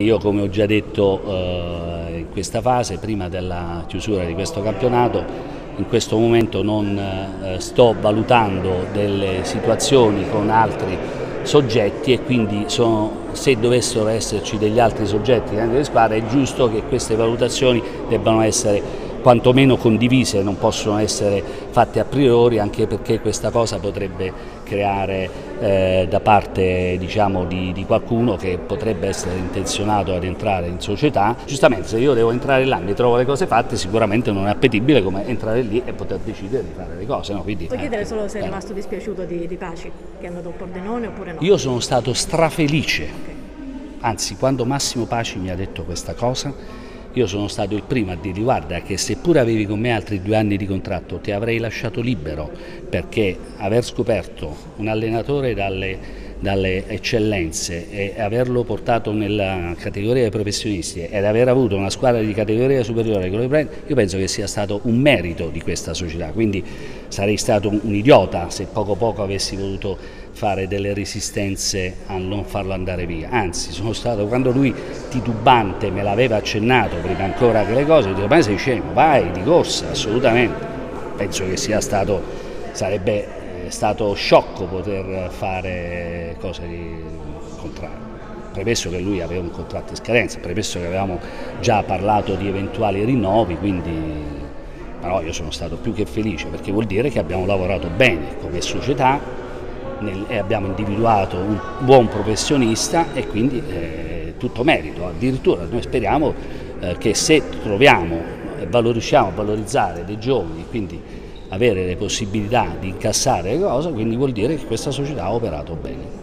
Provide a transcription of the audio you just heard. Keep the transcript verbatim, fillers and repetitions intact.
Io, come ho già detto eh, in questa fase, prima della chiusura di questo campionato, in questo momento non eh, sto valutando delle situazioni con altri soggetti e quindi sono, se dovessero esserci degli altri soggetti anche delle squadre, è giusto che queste valutazioni debbano essere quantomeno condivise, non possono essere fatte a priori, anche perché questa cosa potrebbe creare eh, da parte, diciamo, di, di qualcuno che potrebbe essere intenzionato ad entrare in società. Giustamente, se io devo entrare là e mi trovo le cose fatte, sicuramente non è appetibile come entrare lì e poter decidere di fare le cose. No? Quindi, Puoi chiedere solo se è eh. rimasto dispiaciuto di, di Paci, che è andato a Pordenone, oppure no? Io sono stato strafelice, Okay. anzi, quando Massimo Paci mi ha detto questa cosa, io sono stato il primo a dirgli: guarda che seppure avevi con me altri due anni di contratto ti avrei lasciato libero, perché aver scoperto un allenatore dalle, dalle eccellenze e averlo portato nella categoria dei professionisti ed aver avuto una squadra di categoria superiore con le prende, io penso che sia stato un merito di questa società, quindi sarei stato un, un idiota se poco poco avessi voluto fare delle resistenze a non farlo andare via. Anzi, sono stato, quando lui titubante me l'aveva accennato prima ancora che le cose, ho detto: ma sei scemo, vai di corsa, assolutamente. Penso che sia stato, sarebbe stato sciocco poter fare cose di contrario. Premesso che lui aveva un contratto in scadenza, premesso che avevamo già parlato di eventuali rinnovi, quindi però io sono stato più che felice, perché vuol dire che abbiamo lavorato bene come società nel, e abbiamo individuato un buon professionista e quindi eh, tutto merito. Addirittura noi speriamo eh, che se troviamo e riusciamo a valorizzare dei giovani, quindi avere le possibilità di incassare le cose, quindi vuol dire che questa società ha operato bene.